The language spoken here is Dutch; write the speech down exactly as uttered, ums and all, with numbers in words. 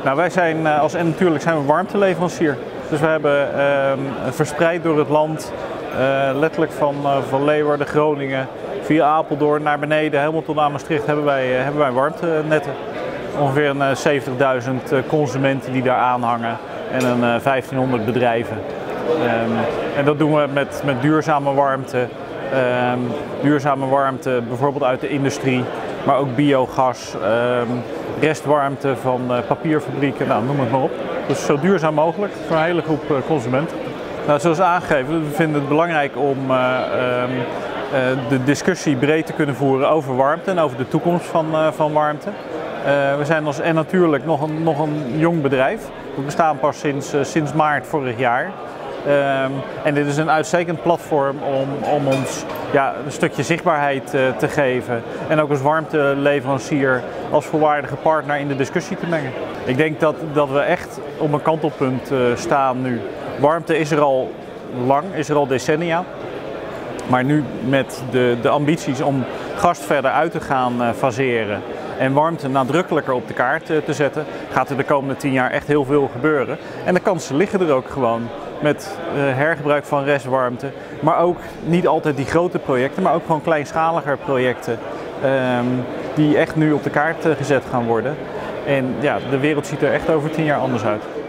Nou, wij zijn als en natuurlijk zijn we warmteleverancier. Dus we hebben uh, verspreid door het land, uh, letterlijk van, uh, van Leeuwarden, Groningen, via Apeldoorn naar beneden, helemaal tot aan Maastricht hebben wij, uh, hebben wij warmtenetten. Ongeveer uh, zeventigduizend uh, consumenten die daar aanhangen en een uh, vijftienhonderd bedrijven. Um, en dat doen we met, met duurzame warmte, um, duurzame warmte bijvoorbeeld uit de industrie, maar ook biogas, um, restwarmte van uh, papierfabrieken, nou, noem het maar op. Dus zo duurzaam mogelijk voor een hele groep uh, consumenten. Nou, zoals aangegeven, we vinden het belangrijk om uh, um, uh, de discussie breed te kunnen voeren over warmte en over de toekomst van, uh, van warmte. Uh, we zijn als en natuurlijk nog een, nog een jong bedrijf. We bestaan pas sinds, uh, sinds maart vorig jaar. Um, en dit is een uitstekend platform om, om ons ja, een stukje zichtbaarheid uh, te geven en ook als warmteleverancier als volwaardige partner in de discussie te mengen. Ik denk dat, dat we echt op een kantelpunt uh, staan nu. Warmte is er al lang, is er al decennia. Maar nu met de, de ambities om gas verder uit te gaan uh, faseren en warmte nadrukkelijker op de kaart uh, te zetten, gaat er de komende tien jaar echt heel veel gebeuren. En de kansen liggen er ook gewoon met uh, hergebruik van restwarmte, maar ook niet altijd die grote projecten, maar ook gewoon kleinschaliger projecten um, die echt nu op de kaart uh, gezet gaan worden. En ja, de wereld ziet er echt over tien jaar anders uit.